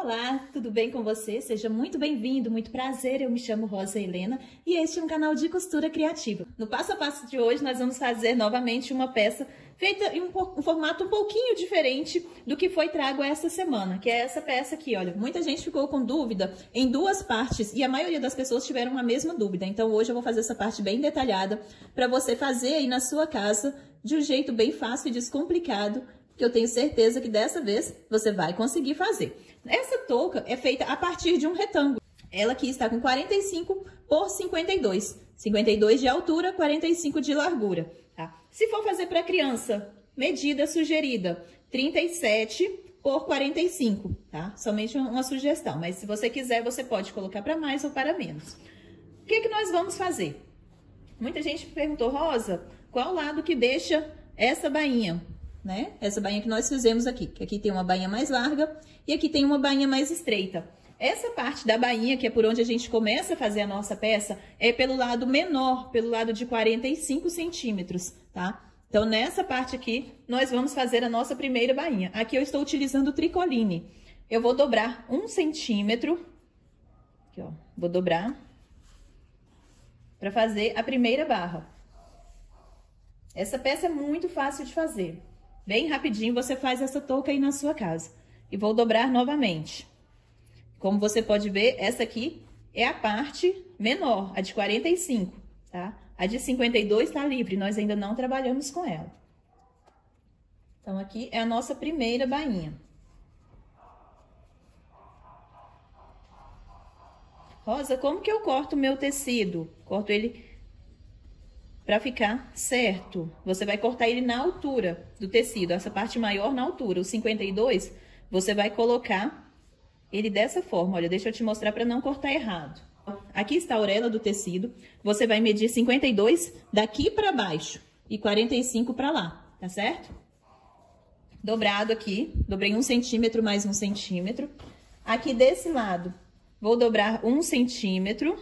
Olá, tudo bem com você? Seja muito bem-vindo, muito prazer, eu me chamo Rosa Helena e este é um canal de costura criativa. No passo a passo de hoje nós vamos fazer novamente uma peça feita em um formato um pouquinho diferente do que foi trago essa semana, que é essa peça aqui, olha. Muita gente ficou com dúvida em duas partes e a maioria das pessoas tiveram a mesma dúvida, então hoje eu vou fazer essa parte bem detalhada para você fazer aí na sua casa de um jeito bem fácil e descomplicado, que eu tenho certeza que dessa vez você vai conseguir fazer. Essa touca é feita a partir de um retângulo. Ela aqui está com 45 por 52. 52 de altura, 45 de largura, tá? Se for fazer para criança, medida sugerida, 37 por 45, tá? Somente uma sugestão, mas se você quiser, você pode colocar para mais ou para menos. O que nós vamos fazer? Muita gente perguntou, Rosa, qual lado que deixa essa bainha? Né? Essa bainha que nós fizemos aqui, que aqui tem uma bainha mais larga e aqui tem uma bainha mais estreita. Essa parte da bainha, que é por onde a gente começa a fazer a nossa peça, é pelo lado menor, pelo lado de 45 centímetros, tá? Então, nessa parte aqui, nós vamos fazer a nossa primeira bainha. Aqui eu estou utilizando o tricoline. Eu vou dobrar 1 centímetro, aqui ó, vou dobrar, para fazer a primeira barra. Essa peça é muito fácil de fazer. Bem rapidinho você faz essa touca aí na sua casa. E vou dobrar novamente. Como você pode ver, essa aqui é a parte menor, a de 45, tá? A de 52 tá livre, nós ainda não trabalhamos com ela. Então, aqui é a nossa primeira bainha. Rosa, como que eu corto o meu tecido? Corto ele para ficar certo. Você vai cortar ele na altura do tecido, essa parte maior na altura. O 52, você vai colocar ele dessa forma. Olha, deixa eu te mostrar para não cortar errado. Aqui está a orelha do tecido. Você vai medir 52 daqui para baixo e 45 para lá, tá certo? Dobrado aqui, dobrei 1 centímetro mais 1 centímetro. Aqui desse lado, vou dobrar 1 centímetro.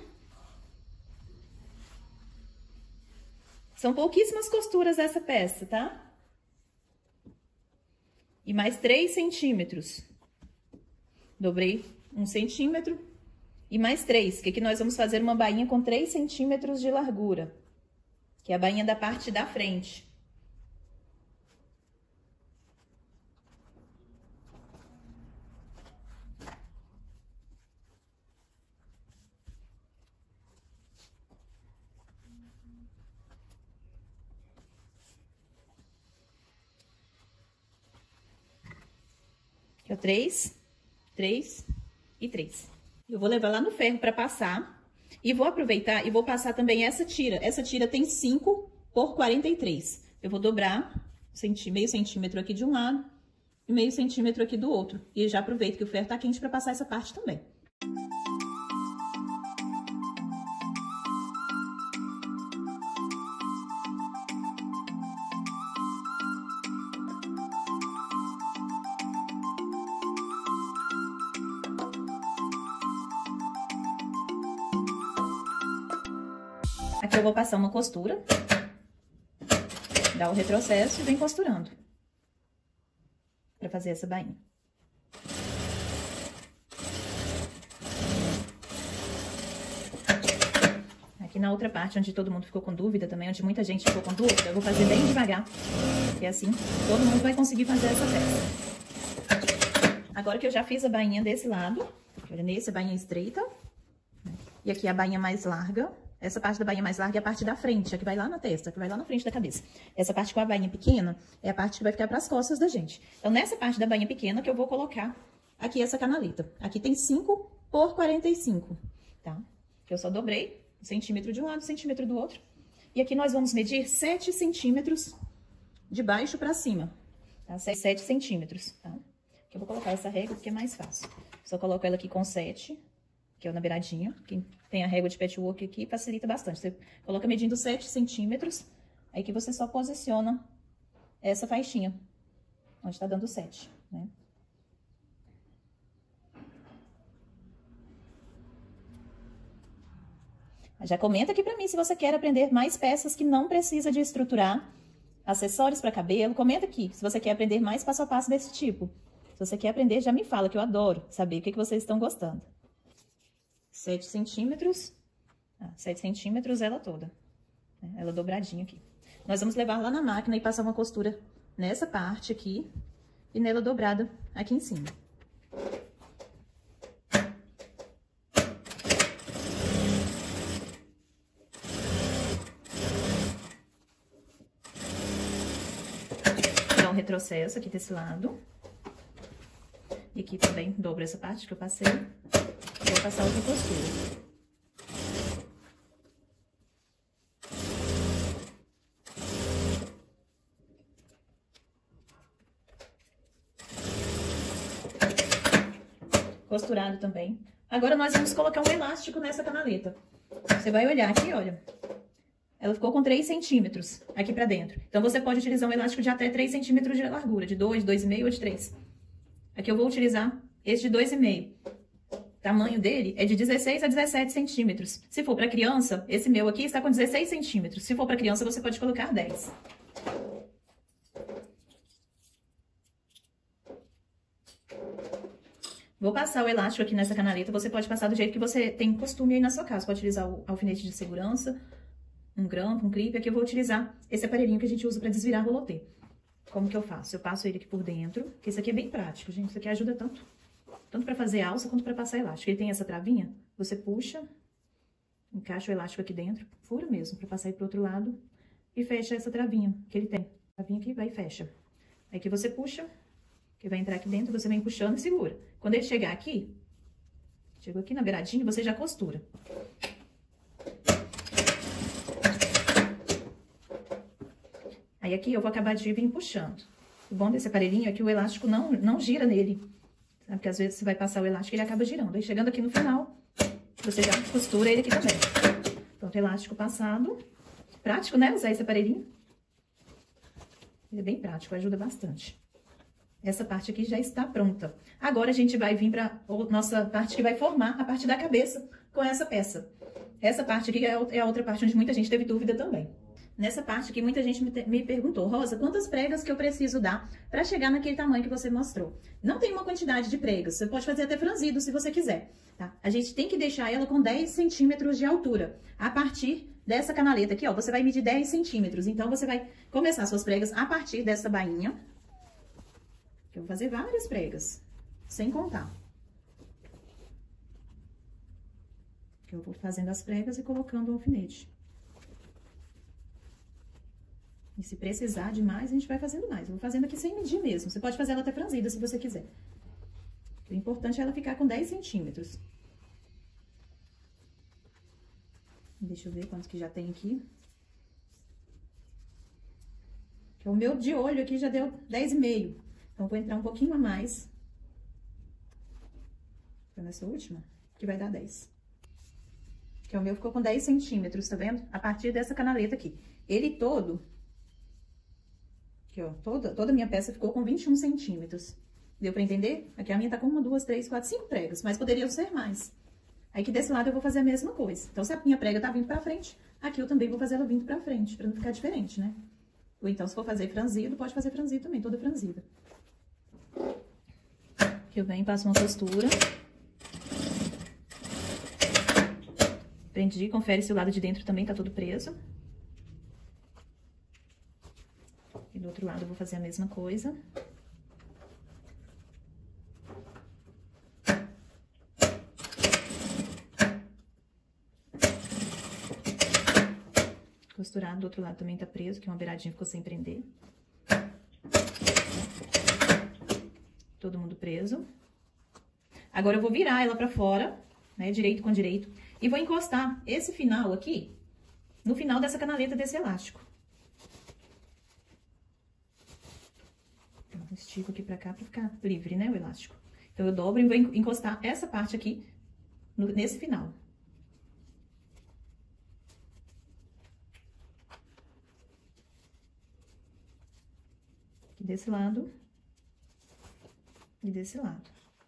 São pouquíssimas costuras essa peça, tá? E mais 3 centímetros. Dobrei 1 centímetro e mais 3, que aqui nós vamos fazer uma bainha com 3 centímetros de largura, que é a bainha da parte da frente. Aqui, ó, 3, 3 e 3. Eu vou levar lá no ferro para passar e vou aproveitar e vou passar também essa tira. Essa tira tem 5 por 43. Eu vou dobrar meio centímetro aqui de um lado e meio centímetro aqui do outro. E já aproveito que o ferro tá quente para passar essa parte também. Aqui eu vou passar uma costura, dá o retrocesso e vem costurando para fazer essa bainha. Aqui na outra parte, onde todo mundo ficou com dúvida também, onde muita gente ficou com dúvida, eu vou fazer bem devagar, porque assim todo mundo vai conseguir fazer essa peça. Agora que eu já fiz a bainha desse lado, olha, nesse a bainha estreita, e aqui a bainha mais larga. Essa parte da bainha mais larga é a parte da frente, a que vai lá na testa, que vai lá na frente da cabeça. Essa parte com a bainha pequena é a parte que vai ficar para as costas da gente. Então, nessa parte da bainha pequena que eu vou colocar aqui essa canaleta. Aqui tem 5 por 45, tá? Que eu só dobrei 1 centímetro de um lado, 1 centímetro do outro. E aqui nós vamos medir 7 centímetros de baixo para cima, tá? 7 centímetros, tá? Que eu vou colocar essa régua porque é mais fácil. Só coloco ela aqui com 7, que é na beiradinha. Quem tem a régua de patchwork aqui facilita bastante. Você coloca medindo 7 centímetros, aí que você só posiciona essa faixinha, onde tá dando 7, né? Já comenta aqui pra mim se você quer aprender mais peças que não precisa de estruturar, acessórios para cabelo. Comenta aqui se você quer aprender mais passo a passo desse tipo. Se você quer aprender, já me fala, que eu adoro saber o que vocês estão gostando. 7 centímetros, 7 centímetros ela toda, né? Ela dobradinha aqui. Nós vamos levar lá na máquina e passar uma costura nessa parte aqui e nela dobrada aqui em cima. Dá um retrocesso aqui desse lado. E aqui também dobro essa parte que eu passei. E vou passar outra costura. Costurado também. Agora, nós vamos colocar um elástico nessa canaleta. Você vai olhar aqui, olha. Ela ficou com 3 centímetros aqui pra dentro. Então, você pode utilizar um elástico de até 3 centímetros de largura. De 2, 2,5 ou de 3. Aqui eu vou utilizar esse de 2,5. O tamanho dele é de 16 a 17 centímetros. Se for pra criança, esse meu aqui está com 16 centímetros. Se for pra criança, você pode colocar 10. Vou passar o elástico aqui nessa canaleta. Você pode passar do jeito que você tem costume aí na sua casa. Pode utilizar o alfinete de segurança, um grampo, um clipe. Aqui eu vou utilizar esse aparelhinho que a gente usa pra desvirar rolotê. Como que eu faço? Eu passo ele aqui por dentro, que isso aqui é bem prático, gente. Isso aqui ajuda tanto pra fazer alça quanto pra passar elástico. Ele tem essa travinha, você puxa, encaixa o elástico aqui dentro, fura mesmo, pra passar ele pro outro lado e fecha essa travinha que ele tem. A travinha aqui vai e fecha. Aí que você puxa, que vai entrar aqui dentro, você vem puxando e segura. Quando ele chegar aqui, chegou aqui na beiradinha, você já costura. Aí aqui eu vou acabar de vir puxando. O bom desse aparelhinho é que o elástico não gira nele. Sabe? Porque às vezes você vai passar o elástico e ele acaba girando. Aí chegando aqui no final, você já costura ele aqui também. Pronto, elástico passado. Prático, né? Usar esse aparelhinho. Ele é bem prático, ajuda bastante. Essa parte aqui já está pronta. Agora a gente vai vir para a nossa parte que vai formar a parte da cabeça com essa peça. Essa parte aqui é a outra parte onde muita gente teve dúvida também. Nessa parte aqui, muita gente me perguntou, Rosa, quantas pregas que eu preciso dar para chegar naquele tamanho que você mostrou? Não tem uma quantidade de pregas, você pode fazer até franzido se você quiser, tá? A gente tem que deixar ela com 10 centímetros de altura. A partir dessa canaleta aqui, ó, você vai medir 10 centímetros. Então, você vai começar suas pregas a partir dessa bainha. Eu vou fazer várias pregas, sem contar. Eu vou fazendo as pregas e colocando o alfinete. E se precisar de mais, a gente vai fazendo mais. Eu vou fazendo aqui sem medir mesmo. Você pode fazer ela até franzida, se você quiser. O importante é ela ficar com 10 centímetros. Deixa eu ver quantos que já tem aqui. O meu de olho aqui já deu 10,5. Então, vou entrar um pouquinho a mais. Foi nessa última, que vai dar 10. Que o meu ficou com 10 centímetros, tá vendo? A partir dessa canaleta aqui. Ele todo... Aqui, ó, toda a minha peça ficou com 21 centímetros. Deu pra entender? Aqui a minha tá com 1, 2, 3, 4, 5 pregas, mas poderiam ser mais. Aí que desse lado eu vou fazer a mesma coisa. Então, se a minha prega tá vindo pra frente, aqui eu também vou fazer ela vindo pra frente, pra não ficar diferente, né? Ou então, se for fazer franzido, pode fazer franzido também, toda franzida. Aqui eu venho e passo uma costura. Prendi, confere se o lado de dentro também tá todo preso. E do outro lado eu vou fazer a mesma coisa. Costurado, do outro lado também tá preso, que uma beiradinha ficou sem prender. Todo mundo preso. Agora eu vou virar ela pra fora, né, direito com direito. E vou encostar esse final aqui, no final dessa canaleta desse elástico. Estico aqui pra cá pra ficar livre, né, o elástico. Então, eu dobro e vou encostar essa parte aqui nesse final. Aqui desse lado e desse lado.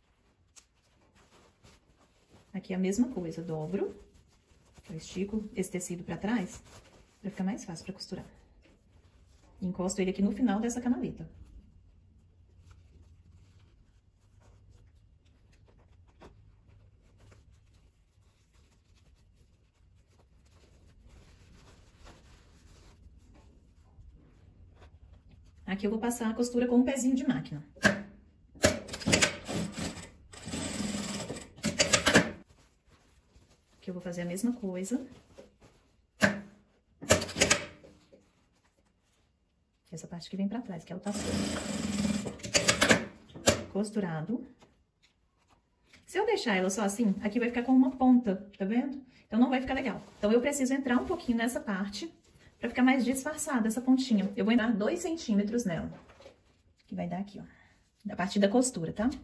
Aqui a mesma coisa, dobro, eu estico esse tecido pra trás, pra ficar mais fácil pra costurar. E encosto ele aqui no final dessa canaleta. Aqui eu vou passar a costura com um pezinho de máquina. Aqui eu vou fazer a mesma coisa. Essa parte que vem pra trás, que é o tassel. Costurado. Se eu deixar ela só assim, aqui vai ficar com uma ponta, tá vendo? Então, não vai ficar legal. Então, eu preciso entrar um pouquinho nessa parte pra ficar mais disfarçada essa pontinha. Eu vou entrar 2 centímetros nela. Que vai dar aqui, ó. A partir da costura, tá?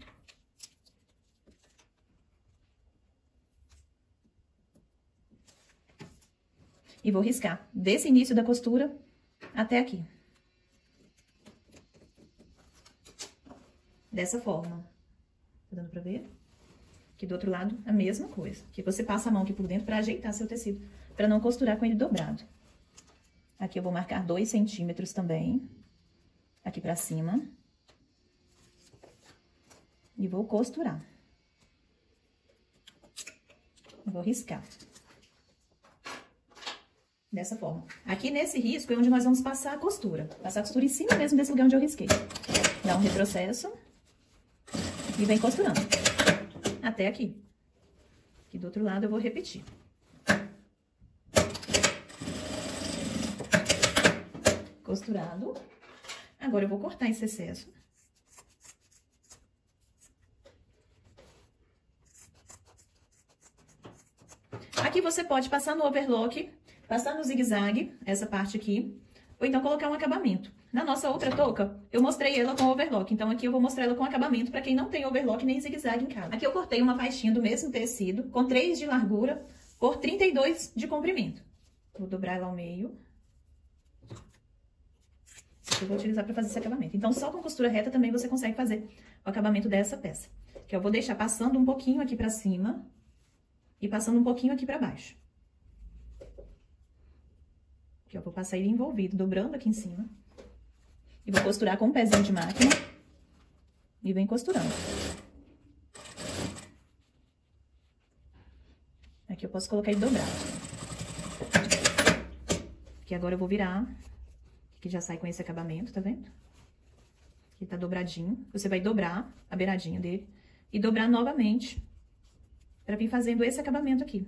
E vou riscar desse início da costura até aqui. Dessa forma. Tá dando pra ver? Aqui do outro lado, a mesma coisa. Aqui você passa a mão aqui por dentro pra ajeitar seu tecido, pra não costurar com ele dobrado. Aqui eu vou marcar 2 centímetros também. Aqui pra cima. E vou costurar. Eu vou riscar. Dessa forma. Aqui nesse risco é onde nós vamos passar a costura. Passar a costura em cima mesmo desse lugar onde eu risquei. Dá um retrocesso. E vem costurando. Até aqui. Aqui do outro lado eu vou repetir. Costurado. Agora eu vou cortar esse excesso. Aqui você pode passar no overlock, passar no zigue-zague, essa parte aqui, ou então colocar um acabamento. Na nossa outra touca, eu mostrei ela com overlock, então aqui eu vou mostrar ela com acabamento para quem não tem overlock nem zigue-zague em casa. Aqui eu cortei uma faixinha do mesmo tecido, com 3 de largura, por 32 de comprimento. Vou dobrar ela ao meio. Eu vou utilizar para fazer esse acabamento. Então, só com costura reta também você consegue fazer o acabamento dessa peça. Que eu vou deixar passando um pouquinho aqui pra cima e passando um pouquinho aqui pra baixo. Aqui eu vou passar ele envolvido, dobrando aqui em cima. E vou costurar com um pezinho de máquina. E vem costurando. Aqui eu posso colocar ele dobrado. Aqui agora eu vou virar. Que já sai com esse acabamento, tá vendo? Aqui tá dobradinho. Você vai dobrar a beiradinha dele e dobrar novamente pra vir fazendo esse acabamento aqui.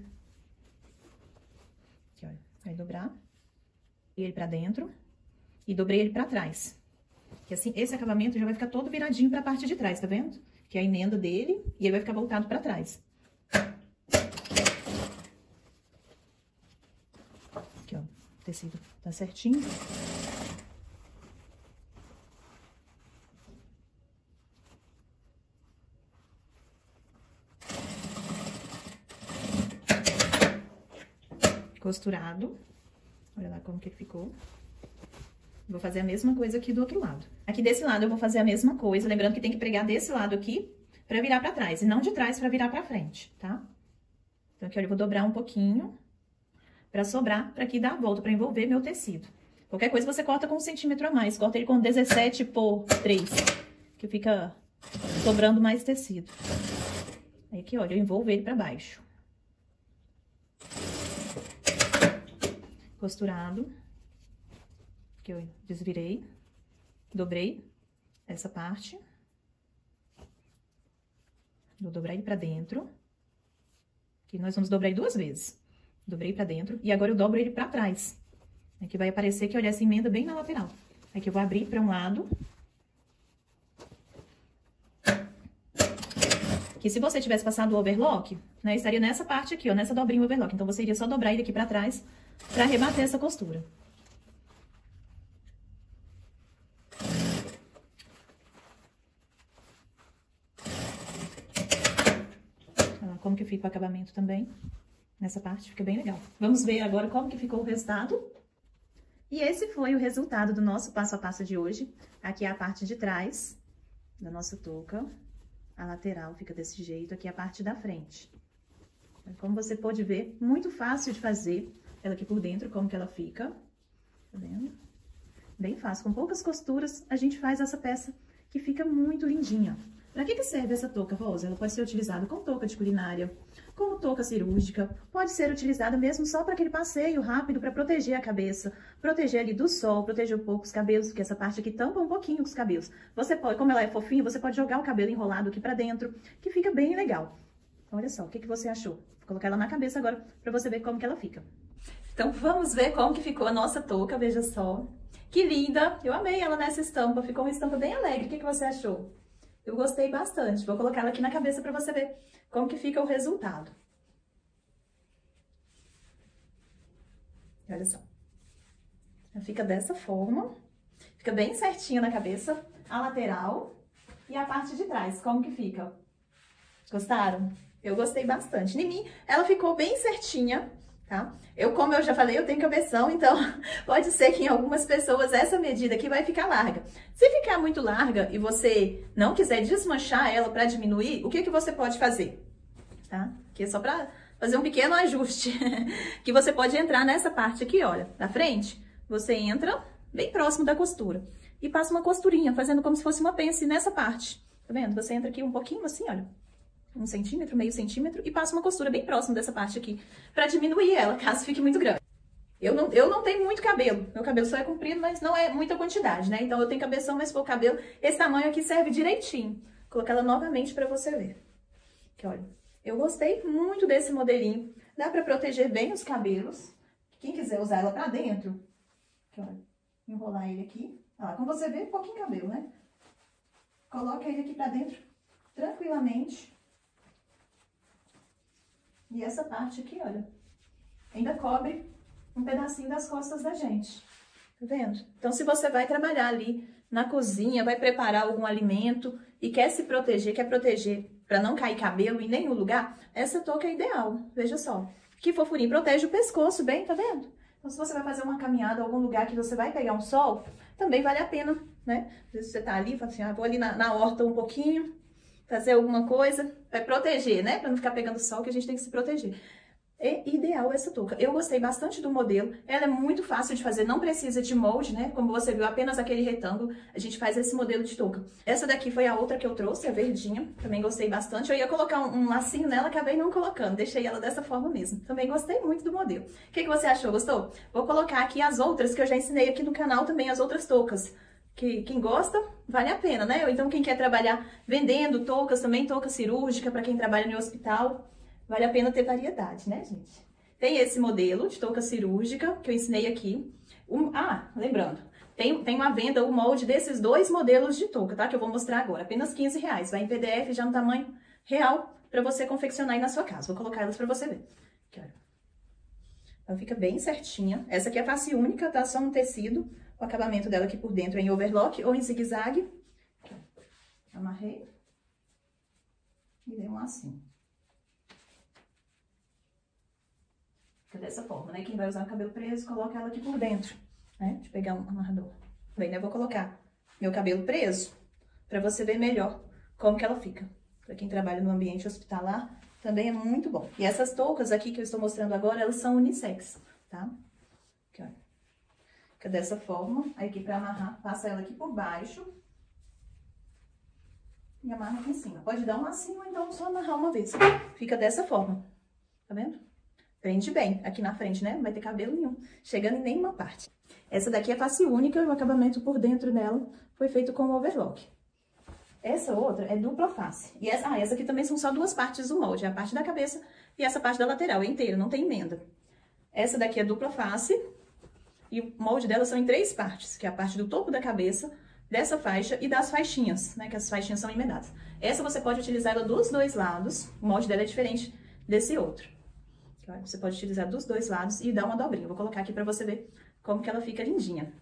Aqui, olha. Vai dobrar ele pra dentro e dobrei ele pra trás. Que assim, esse acabamento já vai ficar todo viradinho pra parte de trás, tá vendo? Que é a emenda dele e ele vai ficar voltado pra trás. Aqui, ó. O tecido tá certinho. Costurado. Olha lá como que ficou. Vou fazer a mesma coisa aqui do outro lado. Aqui desse lado eu vou fazer a mesma coisa, lembrando que tem que pregar desse lado aqui pra virar pra trás, e não de trás pra virar pra frente, tá? Então, aqui, olha, eu vou dobrar um pouquinho pra sobrar, pra aqui dar a volta, pra envolver meu tecido. Qualquer coisa você corta com 1 centímetro a mais, corta ele com 17 por 3, que fica sobrando mais tecido. Aí, aqui, olha, eu envolvo ele pra baixo. Costurado. Que eu desvirei, dobrei essa parte. Vou dobrar ele pra dentro. Aqui nós vamos dobrar ele 2 vezes. Dobrei pra dentro e agora eu dobro ele pra trás. Aqui vai aparecer que, olha, essa emenda bem na lateral. Aqui eu vou abrir pra um lado. Que se você tivesse passado o overlock, né, estaria nessa parte aqui, ó, nessa dobrinha overlock. Então, você iria só dobrar ele aqui pra trás pra rebater essa costura. Olha lá como que fica o acabamento também. Nessa parte, fica bem legal. Vamos ver agora como que ficou o resultado. E esse foi o resultado do nosso passo a passo de hoje. Aqui é a parte de trás da nossa touca. A lateral fica desse jeito, aqui é a parte da frente. Como você pode ver, muito fácil de fazer ela aqui por dentro, como que ela fica. Tá vendo? Bem fácil, com poucas costuras a gente faz essa peça que fica muito lindinha. Para que serve essa touca, Rosa? Ela pode ser utilizada como touca de culinária, como touca cirúrgica, pode ser utilizada mesmo só para aquele passeio rápido para proteger a cabeça, proteger ali do sol, proteger um pouco os cabelos, porque essa parte aqui tampa um pouquinho os cabelos. Você pode, como ela é fofinha, você pode jogar o cabelo enrolado aqui para dentro, que fica bem legal. Olha só, o que você achou? Vou colocar ela na cabeça agora para você ver como que ela fica. Então vamos ver como que ficou a nossa touca, veja só. Que linda! Eu amei ela nessa estampa, ficou uma estampa bem alegre. O que você achou? Eu gostei bastante. Vou colocar ela aqui na cabeça para você ver como que fica o resultado. Olha só. Ela fica dessa forma. Fica bem certinha na cabeça. A lateral e a parte de trás. Como que fica? Gostaram? Eu gostei bastante. Em mim, ela ficou bem certinha, tá? Como eu já falei, eu tenho cabeção, então pode ser que em algumas pessoas essa medida aqui vai ficar larga. Se ficar muito larga e você não quiser desmanchar ela para diminuir, o que você pode fazer? Tá? Aqui é só para fazer um pequeno ajuste, que você pode entrar nessa parte aqui, olha, da frente. Você entra bem próximo da costura e passa uma costurinha, fazendo como se fosse uma pence nessa parte. Tá vendo? Você entra aqui um pouquinho assim, olha. 1 centímetro, meio centímetro, e passa uma costura bem próximo dessa parte aqui, pra diminuir ela, caso fique muito grande. Eu não tenho muito cabelo, meu cabelo só é comprido, mas não é muita quantidade, né? Então eu tenho cabeção, mas pouco cabelo, esse tamanho aqui serve direitinho. Vou colocar ela novamente pra você ver. Aqui, olha, eu gostei muito desse modelinho, dá pra proteger bem os cabelos. Quem quiser usar ela pra dentro, aqui, olha, enrolar ele aqui. Olha lá, como você vê, pouquinho cabelo, né? Coloca ele aqui pra dentro, tranquilamente. E essa parte aqui, olha, ainda cobre um pedacinho das costas da gente. Tá vendo? Então, se você vai trabalhar ali na cozinha, vai preparar algum alimento e quer se proteger, quer proteger para não cair cabelo em nenhum lugar, essa touca é ideal. Veja só. Que fofurinho, protege o pescoço bem, tá vendo? Então, se você vai fazer uma caminhada, algum lugar que você vai pegar um sol, também vale a pena, né? Às vezes você tá ali, fala assim, vou ali na horta um pouquinho, fazer alguma coisa, vai proteger, né? Pra não ficar pegando sol, que a gente tem que se proteger. É ideal essa touca. Eu gostei bastante do modelo, ela é muito fácil de fazer, não precisa de molde, né? Como você viu, apenas aquele retângulo, a gente faz esse modelo de touca. Essa daqui foi a outra que eu trouxe, a verdinha, também gostei bastante. Eu ia colocar um lacinho nela, acabei não colocando, deixei ela dessa forma mesmo. Também gostei muito do modelo. O que você achou? Gostou? Vou colocar aqui as outras que eu já ensinei aqui no canal também, as outras toucas. Que quem gosta, vale a pena, né? Ou então quem quer trabalhar vendendo toucas, também touca cirúrgica, para quem trabalha no hospital, vale a pena ter variedade, né, gente? Tem esse modelo de touca cirúrgica, que eu ensinei aqui. Lembrando, tem uma venda, o molde desses dois modelos de touca, tá? Que eu vou mostrar agora, apenas R$15. Vai em PDF, já no tamanho real, para você confeccionar aí na sua casa. Vou colocar elas para você ver. Aqui, olha. Ela fica bem certinha. Essa aqui é face única, tá? Só um tecido. O acabamento dela aqui por dentro é em overlock ou em zigue-zague. Amarrei. E dei um lacinho. Fica dessa forma, né? Quem vai usar o cabelo preso, coloca ela aqui por dentro, né? Deixa eu pegar um amarrador. Bem, né? Eu vou colocar meu cabelo preso pra você ver melhor como que ela fica. Pra quem trabalha no ambiente hospitalar, também é muito bom. E essas toucas aqui que eu estou mostrando agora, elas são unissex, tá? Aqui, olha. Fica dessa forma. Aí aqui pra amarrar, passa ela aqui por baixo. E amarra aqui em cima. Pode dar um lacinho ou então só amarrar uma vez. Fica dessa forma. Tá vendo? Prende bem aqui na frente, né? Não vai ter cabelo nenhum, chegando em nenhuma parte. Essa daqui é face única, o acabamento por dentro dela foi feito com overlock. Essa outra é dupla face. E essa aqui também são só duas partes do molde. É a parte da cabeça e essa parte da lateral, é inteira, não tem emenda. Essa daqui é dupla face. E o molde dela são em 3 partes, que é a parte do topo da cabeça, dessa faixa e das faixinhas, né? Que as faixinhas são emendadas. Essa você pode utilizar ela dos dois lados, o molde dela é diferente desse outro. Você pode utilizar dos dois lados e dar uma dobrinha. Vou colocar aqui pra você ver como que ela fica lindinha.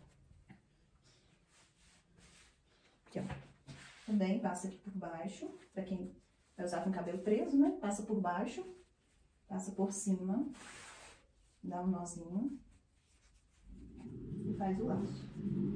Aqui, ó. Também passa aqui por baixo, pra quem vai usar com o cabelo preso, né? Passa por baixo, passa por cima, dá um nozinho. E faz o laço.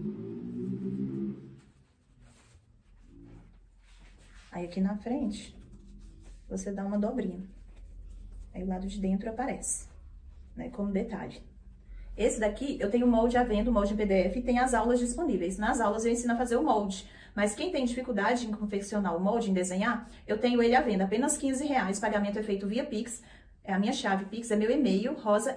Aí aqui na frente, você dá uma dobrinha. Aí o lado de dentro aparece, né, como detalhe. Esse daqui, eu tenho o molde à venda, o molde em PDF, e tem as aulas disponíveis. Nas aulas eu ensino a fazer o molde. Mas quem tem dificuldade em confeccionar o molde, em desenhar, eu tenho ele à venda, apenas R$15. Pagamento é feito via Pix. A minha chave Pix é meu e-mail,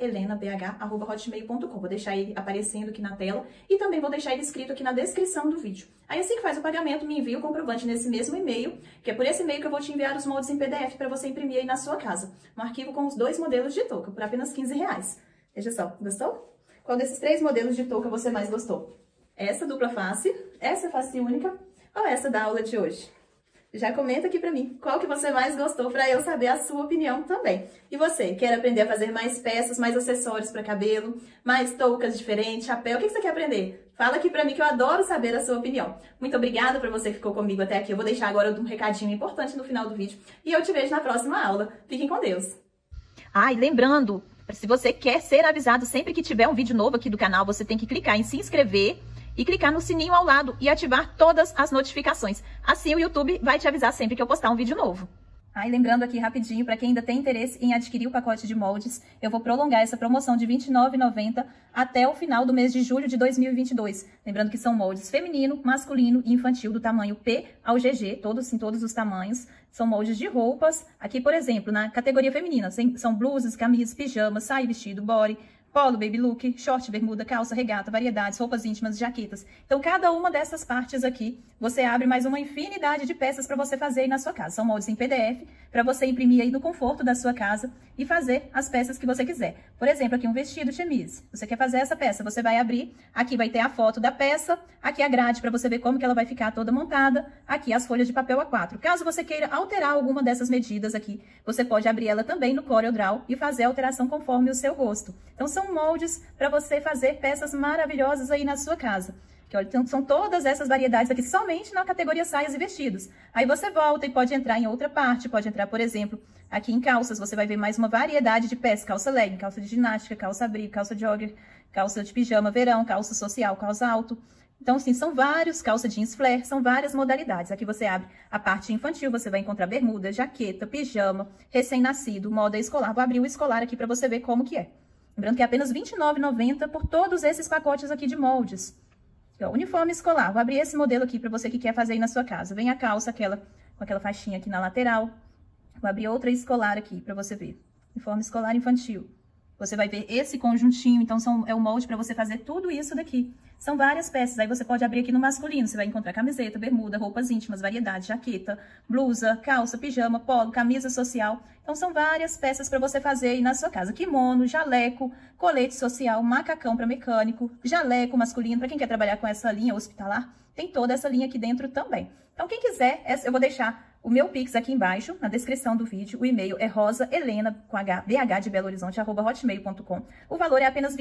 rosaelenabh@hotmail.com. Vou deixar ele aparecendo aqui na tela e também vou deixar ele escrito aqui na descrição do vídeo. Aí assim que faz o pagamento, me envia o comprovante nesse mesmo e-mail, que é por esse e-mail que eu vou te enviar os moldes em PDF para você imprimir aí na sua casa. Um arquivo com os 2 modelos de touca, por apenas R$15. Veja só, gostou? Qual desses 3 modelos de touca você mais gostou? Essa dupla face, essa face única ou essa da aula de hoje? Já comenta aqui pra mim qual que você mais gostou pra eu saber a sua opinião também. E você, quer aprender a fazer mais peças, mais acessórios pra cabelo, mais toucas diferentes, chapéu? O que você quer aprender? Fala aqui pra mim que eu adoro saber a sua opinião. Muito obrigada pra você que ficou comigo até aqui. Eu vou deixar agora um recadinho importante no final do vídeo. E eu te vejo na próxima aula. Fiquem com Deus. Ah, e lembrando, se você quer ser avisado sempre que tiver um vídeo novo aqui do canal, você tem que clicar em se inscrever e clicar no sininho ao lado e ativar todas as notificações. Assim o YouTube vai te avisar sempre que eu postar um vídeo novo. Ah, e lembrando aqui rapidinho, para quem ainda tem interesse em adquirir o pacote de moldes, eu vou prolongar essa promoção de R$ 29,90 até o final do mês de julho de 2022. Lembrando que são moldes feminino, masculino e infantil do tamanho P ao GG, todos em todos os tamanhos. São moldes de roupas. Aqui, por exemplo, na categoria feminina, são blusas, camisas, pijamas, saia, vestido, body, polo, baby look, short, bermuda, calça, regata, variedades, roupas íntimas, jaquetas. Então, cada uma dessas partes aqui, você abre mais uma infinidade de peças para você fazer aí na sua casa. São moldes em PDF, para você imprimir aí no conforto da sua casa e fazer as peças que você quiser. Por exemplo, aqui um vestido chemise. Você quer fazer essa peça, você vai abrir, aqui vai ter a foto da peça, aqui a grade para você ver como que ela vai ficar toda montada, aqui as folhas de papel A4. Caso você queira alterar alguma dessas medidas aqui, você pode abrir ela também no CorelDRAW e fazer a alteração conforme o seu gosto. Então, são moldes para você fazer peças maravilhosas aí na sua casa. Que, olha, então, são todas essas variedades aqui somente na categoria saias e vestidos. Aí você volta e pode entrar em outra parte, pode entrar, por exemplo, aqui em calças, você vai ver mais uma variedade de peças, calça legging, calça de ginástica, calça abrigo, calça jogger, calça de pijama, verão, calça social, calça alto. Então, sim, são vários, calça jeans flare, são várias modalidades. Aqui você abre a parte infantil, você vai encontrar bermuda, jaqueta, pijama, recém-nascido, moda escolar. Vou abrir o escolar aqui para você ver como que é. Lembrando que é apenas R$ 29,90 por todos esses pacotes aqui de moldes. Ó, uniforme escolar. Vou abrir esse modelo aqui para você que quer fazer aí na sua casa. Vem a calça, com aquela faixinha aqui na lateral. Vou abrir outra escolar aqui para você ver. Uniforme escolar infantil. Você vai ver esse conjuntinho, então é o molde para você fazer tudo isso daqui. São várias peças, aí você pode abrir aqui no masculino, você vai encontrar camiseta, bermuda, roupas íntimas, variedade, jaqueta, blusa, calça, pijama, polo, camisa social. Então são várias peças para você fazer aí na sua casa. Kimono, jaleco, colete social, macacão para mecânico, jaleco masculino, para quem quer trabalhar com essa linha hospitalar, tem toda essa linha aqui dentro também. Então quem quiser, eu vou deixar o meu Pix aqui embaixo, na descrição do vídeo. O e-mail é rosaelena, com bh de Belo Horizonte, @hotmail.com. O valor é apenas R$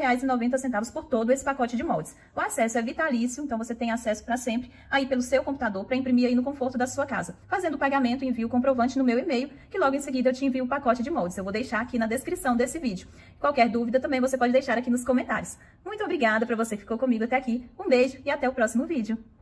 29,90 por todo esse pacote de moldes. O acesso é vitalício, então você tem acesso para sempre aí pelo seu computador para imprimir aí no conforto da sua casa. Fazendo o pagamento, envio o comprovante no meu e-mail, que logo em seguida eu te envio o pacote de moldes. Eu vou deixar aqui na descrição desse vídeo. Qualquer dúvida também você pode deixar aqui nos comentários. Muito obrigada para você que ficou comigo até aqui. Um beijo e até o próximo vídeo.